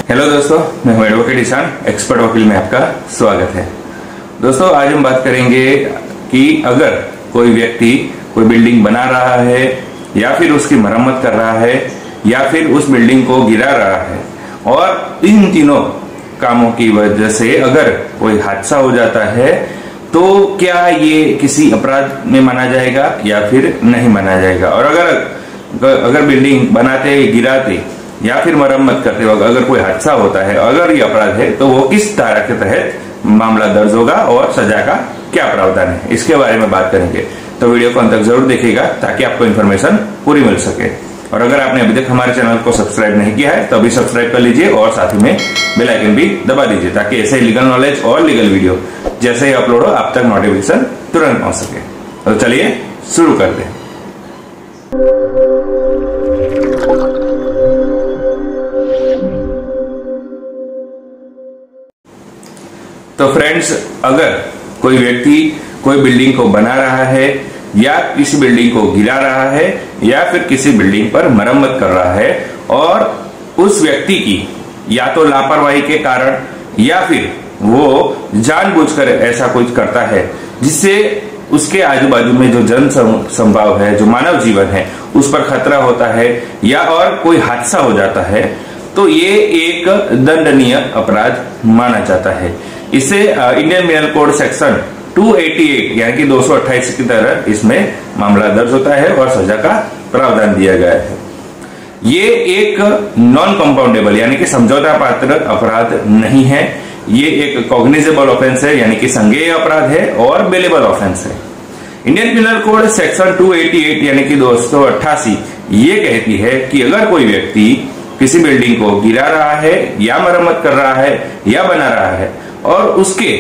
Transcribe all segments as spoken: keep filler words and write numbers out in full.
Hello दोस्तों, मैं हूं एडवोकेट ईशान, एक्सपर्ट वकील में आपका स्वागत है। दोस्तों, आज हम बात करेंगे कि अगर कोई व्यक्ति कोई बिल्डिंग बना रहा है या फिर उसकी मरम्मत कर रहा है या फिर उस बिल्डिंग को गिरा रहा है और इन तीनों कामों की वजह से अगर कोई हादसा हो जाता है तो क्या ये किसी अपराध में माना जाएगा या फिर नहीं माना जाएगा। और अगर अगर बिल्डिंग बनाते गिराते या फिर मरम्मत करते वक्त अगर कोई हादसा होता है, अगर ये अपराध है तो वो किस धारा के तहत मामला दर्ज होगा और सजा का क्या प्रावधान है, इसके बारे में बात करेंगे। तो वीडियो को अंत तक जरूर देखिएगा ताकि आपको इन्फॉर्मेशन पूरी मिल सके। और अगर आपने अभी तक हमारे चैनल को सब्सक्राइब नहीं किया है तो अभी सब्सक्राइब कर लीजिए और साथ ही में बेल आइकन भी दबा दीजिए ताकि ऐसे लीगल नॉलेज और लीगल वीडियो जैसे ही अपलोड हो आप तक नोटिफिकेशन तुरंत पहुंच सके। तो चलिए शुरू करते हैं। तो फ्रेंड्स, अगर कोई व्यक्ति कोई बिल्डिंग को बना रहा है या किसी बिल्डिंग को गिरा रहा है या फिर किसी बिल्डिंग पर मरम्मत कर रहा है और उस व्यक्ति की या तो लापरवाही के कारण या फिर वो जानबूझकर ऐसा कुछ करता है जिससे उसके आजू बाजू में जो जन संभाव है, जो मानव जीवन है, उस पर खतरा होता है या और कोई हादसा हो जाता है, तो ये एक दंडनीय अपराध माना जाता है। इसे इंडियन पिनल कोड सेक्शन दो सौ अट्ठासी यानी कि दो सौ अट्ठाईस की तरह इसमें मामला दर्ज होता है और सजा का प्रावधान दिया गया है। ये एक नॉन कंपाउंडेबल यानी कि समझौता पात्र अपराध नहीं है। ये एक कॉग्निजेबल ऑफेंस है यानी कि संज्ञेय अपराध है और बेलेबल ऑफेंस है। इंडियन पिनल कोड सेक्शन दो सौ अट्ठासी यानी कि दो सौ अट्ठासी ये कहती है कि अगर कोई व्यक्ति किसी बिल्डिंग को गिरा रहा है या मरम्मत कर रहा है या बना रहा है और उसके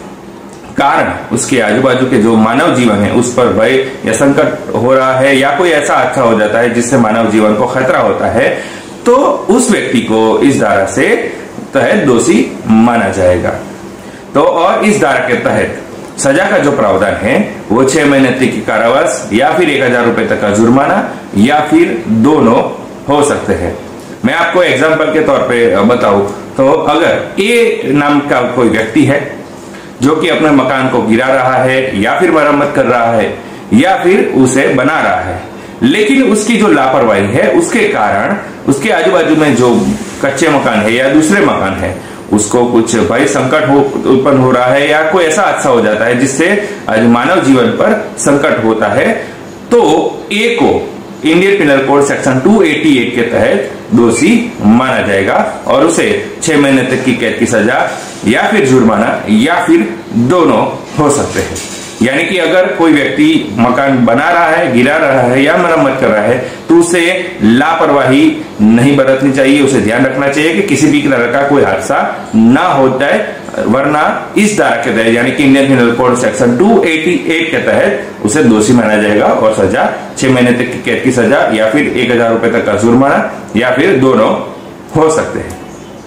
कारण उसके आजू बाजू के जो मानव जीवन है उस पर भय या संकट हो रहा है या कोई ऐसा हादसा हो जाता है जिससे मानव जीवन को खतरा होता है, तो उस व्यक्ति को इस धारा से तहत दोषी माना जाएगा। तो और इस धारा के तहत सजा का जो प्रावधान है वो छह महीने तक की कारावास या फिर एक हजार रुपए तक का जुर्माना या फिर दोनों हो सकते हैं। मैं आपको एग्जाम्पल के तौर पे बताऊं तो अगर ए नाम का कोई व्यक्ति है जो कि अपने मकान को गिरा रहा है या फिर मरम्मत कर रहा है या फिर उसे बना रहा है, लेकिन उसकी जो लापरवाही है उसके कारण उसके आजू बाजू में जो कच्चे मकान है या दूसरे मकान है उसको कुछ भय संकट हो उत्पन्न हो रहा है या कोई ऐसा हादसा हो जाता है जिससे आज मानव जीवन पर संकट होता है, तो ए को इंडियन पिनल कोड सेक्शन दो सौ अट्ठासी के तहत दोषी माना जाएगा और उसे छह महीने तक की कैद की सजा या फिर जुर्माना या फिर दोनों हो सकते हैं। यानी कि अगर कोई व्यक्ति मकान बना रहा है, गिरा रहा है या मरम्मत कर रहा है तो उसे लापरवाही नहीं बरतनी चाहिए। उसे ध्यान रखना चाहिए कि किसी भी तरह का कोई हादसा ना होता है, वरना इस धारा के तहत यानी कि इंडियन पिनल कोड सेक्शन दो सौ अट्ठासी के तहत उसे दोषी माना जाएगा और सजा छह महीने तक की कैद की सजा या फिर एक हजार रुपए तक का जुर्माना या फिर दोनों हो सकते हैं।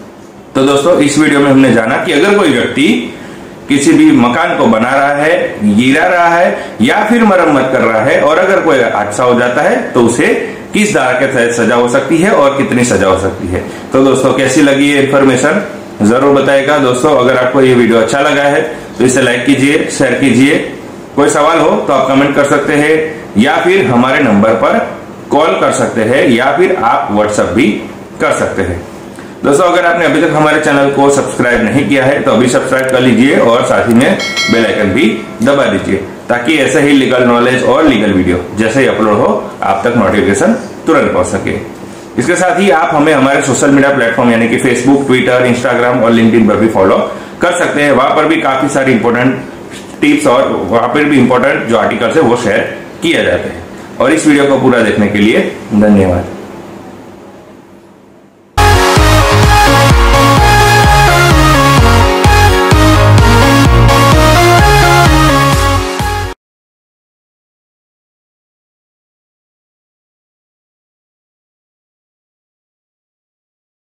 तो दोस्तों, इस वीडियो में हमने जाना कि अगर कोई व्यक्ति किसी भी मकान को बना रहा है, गिरा रहा है या फिर मरम्मत कर रहा है और अगर कोई हादसा हो जाता है तो उसे किस धारा के तहत सजा हो सकती है और कितनी सजा हो सकती है। तो दोस्तों, कैसी लगी ये इन्फॉर्मेशन जरूर बताइएगा। दोस्तों, अगर आपको ये वीडियो अच्छा लगा है तो इसे लाइक कीजिए, शेयर कीजिए। कोई सवाल हो तो आप कमेंट कर सकते हैं या फिर हमारे नंबर पर कॉल कर सकते हैं या फिर आप व्हाट्सएप भी कर सकते हैं। दोस्तों, अगर आपने अभी तक हमारे चैनल को सब्सक्राइब नहीं किया है तो अभी सब्सक्राइब कर लीजिए और साथ ही में बेल आइकन भी दबा दीजिए ताकि ऐसे ही लीगल नॉलेज और लीगल वीडियो जैसे ही अपलोड हो आप तक नोटिफिकेशन तुरंत पहुंच सके। इसके साथ ही आप हमें हमारे सोशल मीडिया प्लेटफॉर्म यानी कि फेसबुक, ट्विटर, इंस्टाग्राम और लिंक्डइन पर भी फॉलो कर सकते हैं। वहां पर भी काफी सारी इंपॉर्टेंट टिप्स और वहां पर भी इंपॉर्टेंट जो आर्टिकल्स है वो शेयर किया जाते हैं। और इस वीडियो को पूरा देखने के लिए धन्यवाद।